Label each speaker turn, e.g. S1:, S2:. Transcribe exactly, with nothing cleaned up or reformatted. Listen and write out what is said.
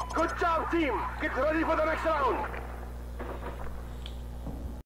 S1: Good job, team. Get ready for the next round.